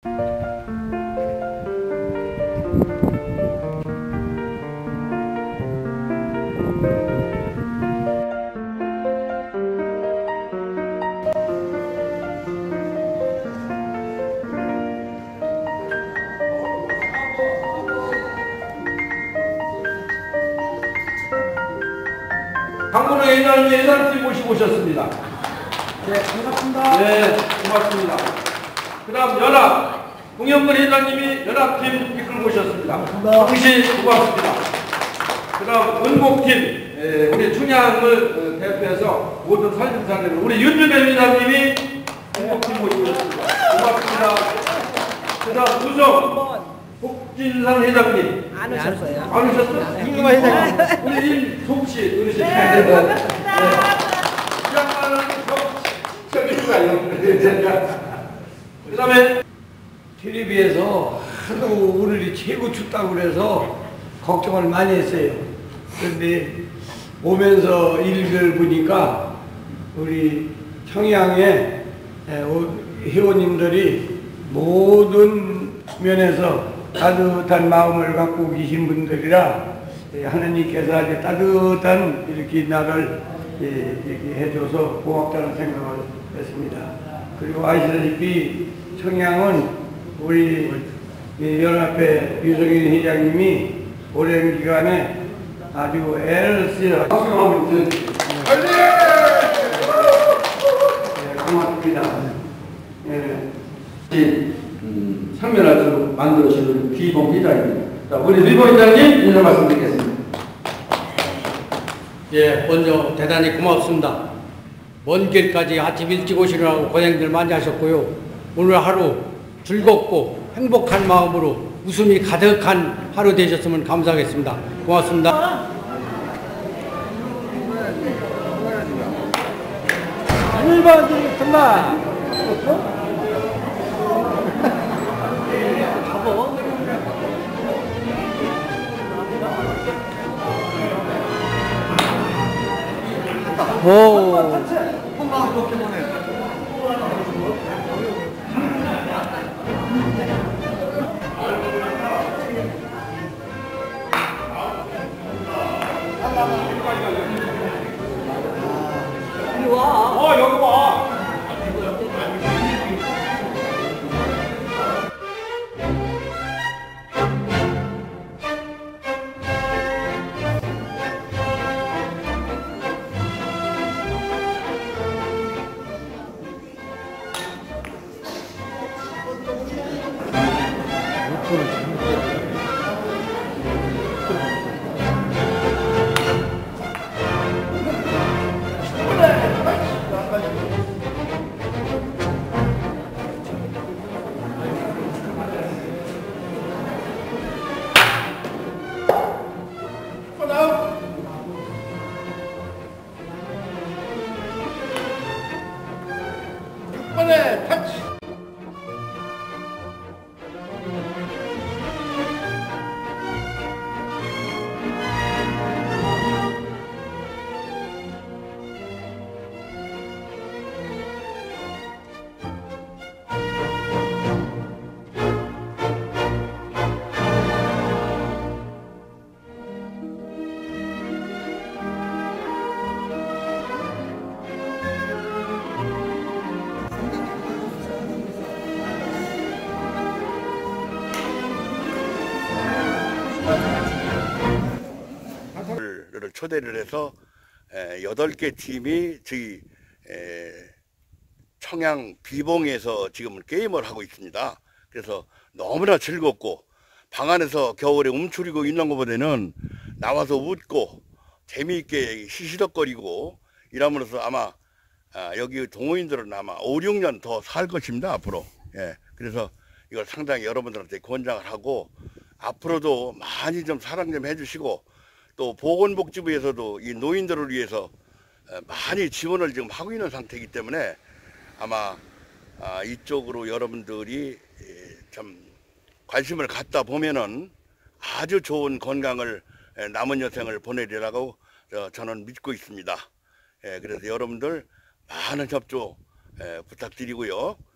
강문호 회장님 예산팀 모시고 오셨습니다. 네, 반갑습니다. 네, 고맙습니다. 그 다음 연합, 홍영근 회장님이 연합팀 이끌고 오셨습니다. 정신 고맙습니다. 그 다음 원곡팀, 우리 춘향을 대표해서 모든 살림살이를 우리 윤주배 회장님이 원곡팀 모시고 오셨습니다. 고맙습니다. 그 다음 우성, 복진상 회장님. 안 오셨어요. 안 오셨어요? 김금화 회장님. 우리 임송씨 어르신. 그 다음에 텔레비에서 하도 오늘이 최고 춥다고 그래서 걱정을 많이 했어요. 그런데 오면서 일을 보니까 우리 청양의 회원님들이 모든 면에서 따뜻한 마음을 갖고 계신 분들이라 하나님께서 아주 따뜻한 이렇게 나를 이렇게 해줘서 고맙다는 생각을 했습니다. 그리고 아시다시피 청양은 우리 연합회 유성인 회장님이 오랜 기간에 아주 애를 쓰여 박수하면 고맙습니다. 상면화로 만들어주는 기봉 회장입니다. 우리 리본 회장님 인사 말씀드리겠습니다. 예, 먼저 대단히 고맙습니다. 먼 길까지 아침 일찍 오시느라고 고생들 많이 하셨고요. 오늘 하루 즐겁고 행복한 마음으로 웃음이 가득한 하루 되셨으면 감사하겠습니다. 고맙습니다. 일반 드리겠습니다. 오. 이리 와. 여기 와. 터치. 를 초대를 해서 8개 팀이 저희 청양 비봉에서 지금 게임을 하고 있습니다. 그래서 너무나 즐겁고 방 안에서 겨울에 움츠리고 있는 것보다는 나와서 웃고 재미있게 시시덕거리고 이러면서 아마 여기 동호인들은 아마 5, 6년 더 살 것입니다. 앞으로. 그래서 이걸 상당히 여러분들한테 권장을 하고 앞으로도 많이 좀 사랑 좀 해주시고 또 보건복지부에서도 이 노인들을 위해서 많이 지원을 지금 하고 있는 상태이기 때문에 아마 이쪽으로 여러분들이 참 관심을 갖다 보면은 아주 좋은 건강을 남은 여생을 보내리라고 저는 믿고 있습니다. 그래서 여러분들 많은 협조 부탁드리고요.